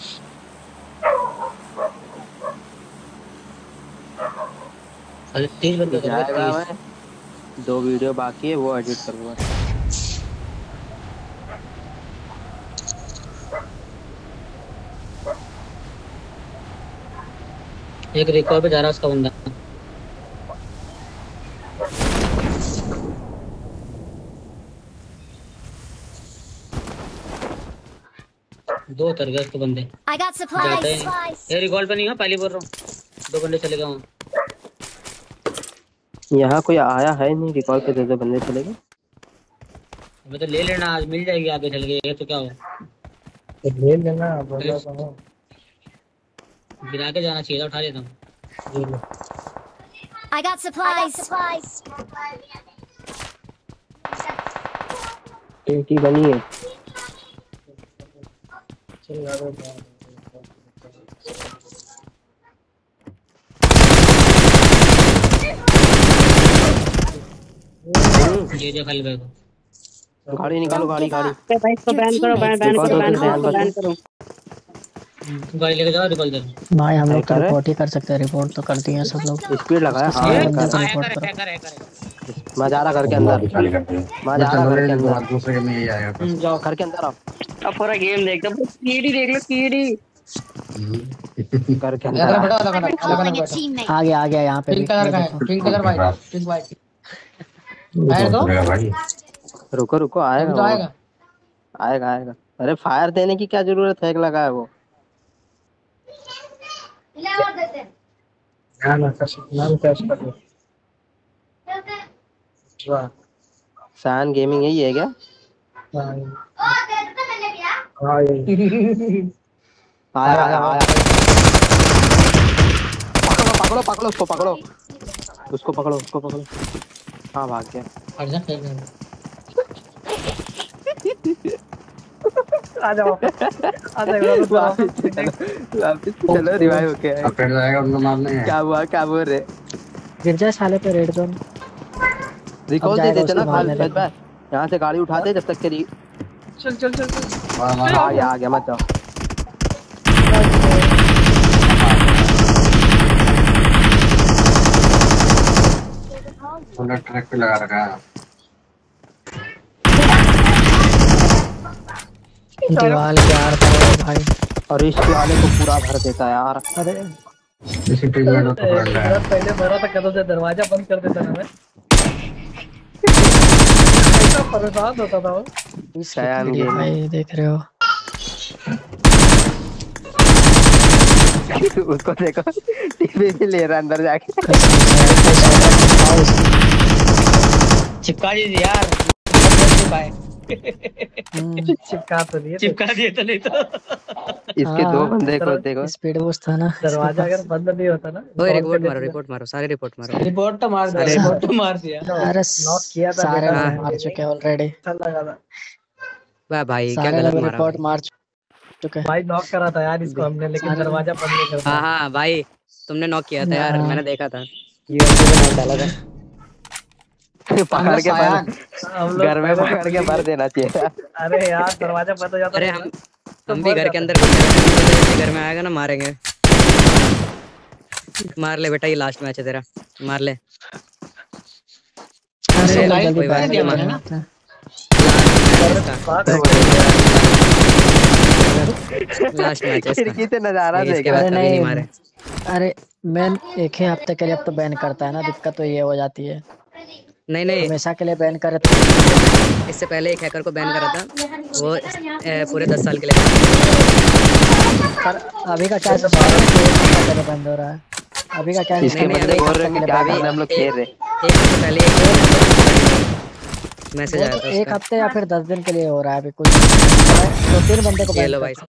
अरे 30 बंदे कर रहे जाएगा 30। मैं 2 वीडियो बाकी है वो एडिट करूंगा। एक रिकॉर्ड पे जा रहा है उसका बंदा। दो उतर गए उसके बंदे। I got जाते हैं supplies. ये रिकॉर्ड पे नहीं है, पहले बोल रहा हूँ। 2 बंदे चले गए वहाँ। यहाँ कोई आया है नहीं, रिकॉर्ड पे 2 बंदे चले गए। अबे तो ले लेना, आज मिल जाएगी आगे चल के, ये तो क्या हो। तो ले लेना बोला तो हूँ। गिरा के जाना चाहिए था, उठा लेता हूँ। ये लो। I got supplies. टीटी बनी है। चल यार ये खाली बैग। गाड़ी निकालो, गाड़ी गाड़ी। भाई इसको बैन करो, बैन करो, बैन करो। गाड़ी लेके जाओ, रिकॉल दे। भाई हम लोग तो रिपोर्ट ही कर सकते हैं, रिपोर्ट तो कर दिए सब लोग। स्पीड लगाया। हाँ कर मजा आ रहा घर के अंदर, मजा आ रहा घर के अंदर। दूसरे में यही आएगा। जाओ घर के अंदर आओ। अब पूरा गेम देख लो, कीड़ी देख लो, कीड़ी घर के अंदर Calling a teammate. आ गया यहाँ पे। पिंक कलर का है, pink colour white, pink white. Fire दो भाई। रुको रुको, आएगा तो आएगा आएगा आएगा। अरे फायर देने की क्या जरूरत है, एक लगा है वो। ना कैश कर दो। वाह सैन गेमिंग यही है क्या? हाँ ये आया आया आया। पकड़ो पकड़ो उसको, पकड़ो उसको, पकड़ो उसको, पकड़ो। हाँ भाग गया। हट जा फेंक दे। आ जाओ चलो रिवाइव होके आए। अपडेट जाएगा उनको मारने है। क्या हुआ, क्या बोल रहे? गिर जाए साले पे रेड जोन। रिकॉल दे देते ना खाल पे। यहाँ से गाड़ी उठाते जब तक तेरी। चल आ गया मत जाओ। पूरा ट्रैक पे लगा रखा है। दीवार के आर पार भाई, और इस वाले को पूरा भर देता है यार। अरे इसी टीम में तो पकड़ लिया। पहले भरा था कदों से दरवाजा बंद कर देता ना मैं। ऐसा परेशान होता था वो। सयान गेम भाई देख रहे हो उसको देखो, टीवी भी ले रहा अंदर जाके। चिपका दीजिए यार। चिपका तो दिए, चिपका दिए तो नहीं तो। इसके 2 बंदे को देखो। स्पीड बूस्ट था ना। दरवाजा अगर बंद नहीं होता ना। ओए रिपोर्ट मारो, सारे रिपोर्ट मारो। रिपोर्ट तो मार दिया, रिपोर्ट तो मार दिया। अरे नॉक किया था सारे बेटा। लोग मार चुके हैं ऑलरेडी। अच्छा लगा था वाह भाई क्या सारे गलत लोग मारा रिपोर्ट मार चुके हैं। भाई, नॉक करा था यार इसको हमने, लेकिन दरवाजा बंद नहीं कर पाया। हाँ भाई तुमने नॉक किया था यार, मैंने देखा था। डाला था। पकड़ के हम लोग घर में पकड़ के भर देना चाहिए। अरे यार दरवाजा बंद हो जाता। अरे हम भी घर के अंदर घर में आएगा ना मारेंगे। मार ले बेटा, ये लास्ट मैच है तेरा, मार ले। अरे लाइन जल्दी बैठ गया बैठ मैंने गया। लास्ट मैच है खिड़की से नजारा इसके देगा। बाद अरे कभी नहीं नहीं मारे। अरे मैन एक ही हफ्ते के लिए अब तो बैन करता है ना, दिक्कत तो ये हो जाती है। नहीं हमेशा के लिए बैन करे तो इससे पहले एक हैकर को बैन करा था, वो पूरे 10 साल के लिए। पर अभी का क्या बंद हो रहा है, अभी का क्या इसके बंदे बोल रहे हैं कि क्या करना, हम लोग खेल रहे। एक हफ्ते पहले मैसेज आया था एक उसका। हफ्ते या फिर 10 दिन के लिए हो रहा है अभी कुछ। 2-3 बंदे को ये बैन लो कर भाई